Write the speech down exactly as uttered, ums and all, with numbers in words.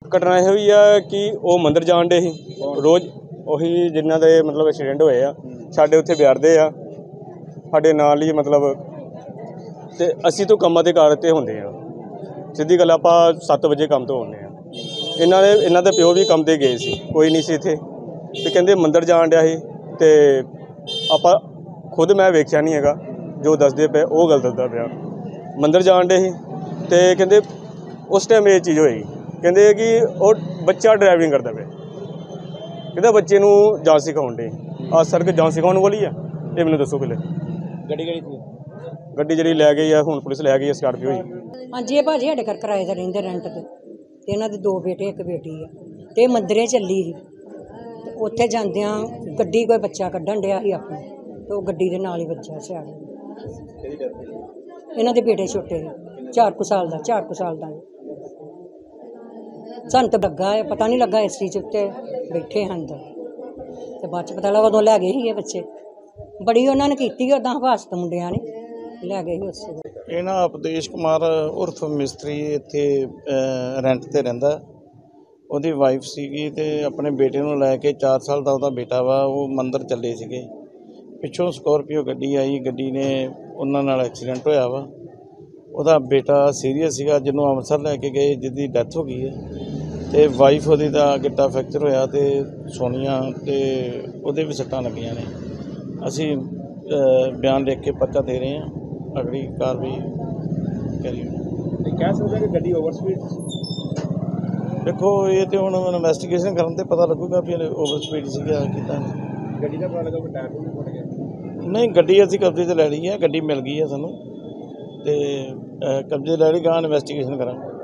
घटना यह हुई है कि वो मंदिर जान डे ही रोज़ ਉਹੀ जिन्हों के मतलब एक्सीडेंट होए आ साढ़े उत्थे बिहारते आ साढ़े नाल ही मतलब तो असी तो कामां ते कार ते होंदे आ सीधी गल आपां सत्त बजे काम तो आउंदे आ इन्हां दे इन्हां दे प्यो भी काम ते गए सी कोई नहीं सी इत्थे ते कहंदे मंदिर जान डिया सी ते आपां खुद मैं वेखिया नहीं हैगा जो दसदे पे वो गल दसदा पिया मंदिर जान डे सी ते कहंदे उस टाइम ये चीज़ होई कहंदे कि वो बच्चा ड्राइविंग करदा पिया कहते बच्चे नूं जाच सिखाउण डे आ सड़क जाच सिखाउण वाली है ये मैनूं दसो पहले गड्डी गड्डी थी गड्डी जी लै गई है हुण पुलिस लै गई है स्कार्पियो ही हाँ जी भाजी साढ़े घर किराए ते रहिंदे रेंट ते ते इन्हां दे दो बेटे एक बेटी है ते मंदिरे चली ही ते उत्थे जांदियां गड्डी कोई बच्चा कड्ढण डिया ही अपना ते ओह गड्डी दे नाल ही वज्जिया सियाड़ इन्हां दे बेटे छोटे चार कु साल दा चार कु साल दा ਸਾਨੂੰ ਤਾਂ ਲੱਗਾ ਹੈ पता नहीं लगा इस चीज़ उत्ते बैठे हैं अंदर तो बाद पता लगा उदों लै गए ही बच्चे बड़ी उन्होंने की उदा हफाजत मुंडिया ने लै गए ही उस ਇਹ ਨਾ ਉਪਦੇਸ਼ ਕੁਮਾਰ ਉਰਫ ਮਿਸਤਰੀ ਇੱਥੇ ਰੈਂਟ ਤੇ ਰਹਿੰਦਾ ਉਹਦੀ ਵਾਈਫ ਸੀਗੀ ਤੇ ਆਪਣੇ ਬੇਟੇ ਨੂੰ ਲੈ ਕੇ ਚਾਰ ਸਾਲ ਦਾ ਉਹਦਾ ਬੇਟਾ ਵਾ ਉਹ ਮੰਦਰ ਚੱਲੇ ਸੀਗੇ ਪਿੱਛੋਂ ਸਕੋਰਪੀਓ ਗੱਡੀ ਆਈ ਗੱਡੀ ਨੇ ਉਹਨਾਂ ਨਾਲ ਐਕਸੀਡੈਂਟ ਹੋਇਆ ਵਾ ਉਹਦਾ ਬੇਟਾ ਸੀਰੀਅਸ ਸੀਗਾ ਜਿਹਨੂੰ ਅੰਮ੍ਰਿਤਸਰ ਲੈ ਕੇ ਗਏ ਜਿਹਦੀ ਡੈਥ ਹੋ ਗਈ ਹੈ ਤੇ ਵਾਈਫ ਉਹਦੀ ਦਾ ਗਿੱਟਾ ਫ੍ਰੈਕਚਰ ਹੋਇਆ ਤੇ ਸੋਨੀਆ ਤੇ ਉਹਦੇ ਵੀ ਸੱਟਾਂ ਲੱਗੀਆਂ ਨੇ ਅਸੀਂ ਬਿਆਨ ਲਿਖ ਕੇ ਪਰਚਾ ਦੇ ਰਹੇ ਹਾਂ ਅਗਲੀ ਕਾਰਵਾਈ ਕਰੀ ਤੇ ਕਹਿ ਸਕਦੇ ਕਿ ਗੱਡੀ ਓਵਰ ਸਪੀਡ ਦੇਖੋ ਇਹ ਤੇ ਹੁਣ ਇਨਵੈਸਟੀਗੇਸ਼ਨ ਕਰਨ ਤੇ ਪਤਾ ਲੱਗੂਗਾ ਵੀ ਓਵਰ ਸਪੀਡ ਸੀਗਾ ਕਿੱਦਾਂ ਗੱਡੀ ਦਾ ਪਤਾ ਲੱਗਾ ਕਿ ਟਾਇਰ ਵੀ ਫਟ ਗਿਆ ਨਹੀਂ ਗੱਡੀ ਅਸੀਂ ਕਬਜ਼ੇ 'ਤੇ ਲੈ ਲਈ ਹੈ ਗੱਡੀ ਮਿਲ ਗਈ ਹੈ ਸਾਨੂੰ ਤੇ ਕਬਜ਼ੇ ਲੈ ਲਈ ਗਾਂ ਇਨਵੈਸਟੀਗੇਸ਼ਨ ਕਰਾਂਗੇ।